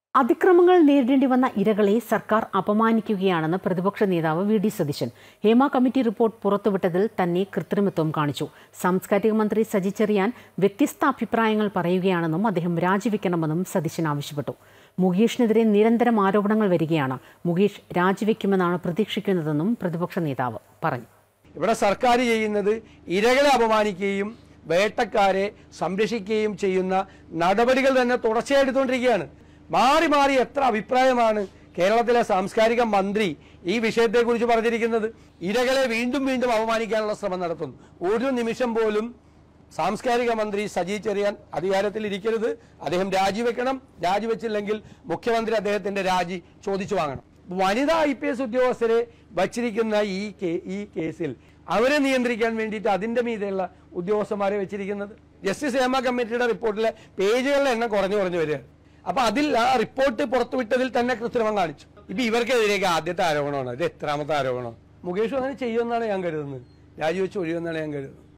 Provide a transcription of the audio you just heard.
അതിക്രമങ്ങൾ നേരിടേണ്ടി വന്ന ഇരകളെ സർക്കാർ അപമാനിക്കുകയാണെന്ന് പ്രതിപക്ഷ നേതാവ് വി.ഡി. സതീശൻ. ഹേമ കമ്മിറ്റി റിപ്പോർട്ട് പുറത്തുവിട്ടതിൽ തന്നെ കൃത്രിമത്വം കാണിച്ചു. സാംസ്കാരിക മന്ത്രി സജി ചെറിയാൻ വ്യത്യസ്ത അഭിപ്രായങ്ങൾ പറയുകയാണെന്നും അദ്ദേഹം രാജിവെക്കണമെന്നും സതീശൻ ആവശ്യപ്പെട്ടു. മുകേഷിനെതിരെ നിരന്തരം ആരോപണങ്ങൾ വരികയാണ്. മുകേഷ് രാജിവെക്കുമെന്നാണ് പ്രതീക്ഷിക്കുന്നതെന്നും പ്രതിപക്ഷ നേതാവ് പറഞ്ഞു. ഇവിടെ സർക്കാർ ചെയ്യുന്നത് ഇരകളെ അപമാനിക്കുകയും വേട്ടക്കാരെ സംരക്ഷിക്കുകയും ചെയ്യുന്ന നടപടികൾ തന്നെ തുടർച്ചയായി എടുത്തുകൊണ്ടിരിക്കുകയാണ്. മാറി മാറി എത്ര അഭിപ്രായമാണ് കേരളത്തിലെ സാംസ്കാരിക മന്ത്രി ഈ വിഷയത്തെക്കുറിച്ച് പറഞ്ഞിരിക്കുന്നത്. ഇരകളെ വീണ്ടും വീണ്ടും അപമാനിക്കാനുള്ള ശ്രമം നടത്തുന്നു. ഒരു നിമിഷം പോലും സാംസ്കാരിക മന്ത്രി സജി ചെറിയാൻ അധികാരത്തിൽ ഇരിക്കരുത്. അദ്ദേഹം രാജിവെക്കണം. രാജിവെച്ചില്ലെങ്കിൽ മുഖ്യമന്ത്രി അദ്ദേഹത്തിന്റെ രാജി ചോദിച്ചു വാങ്ങണം. വനിതാ IPS ഉദ്യോഗസ്ഥരെ വച്ചിരിക്കുന്ന ഈ കേസിൽ അവരെ നിയന്ത്രിക്കാൻ വേണ്ടിയിട്ട് അതിന്റെ മീതെയുള്ള ഉദ്യോഗസ്ഥന്മാരെ വെച്ചിരിക്കുന്നത്. ജസ്റ്റിസ് ഹേമ കമ്മിറ്റിയുടെ റിപ്പോർട്ടിലെ പേജുകളുടെ എണ്ണം കുറഞ്ഞു വരികയാണ്. അപ്പൊ അതിൽ ആ റിപ്പോർട്ട് പുറത്തുവിട്ടതിൽ തന്നെ കൃത്രിമം കാണിച്ചു. ഇപ്പൊ ഇവർക്കെതിരേക്ക് ആദ്യത്തെ ആരോപണമാണ്. ഇത് എത്രാമത്തെ ആരോപണം? മുകേഷ് അങ്ങനെ ചെയ്യുമെന്നാണ് ഞാൻ കരുതുന്നത്. രാജിവെച്ച് ഒഴിയുമെന്നാണ് ഞാൻ കരുതുന്നത്.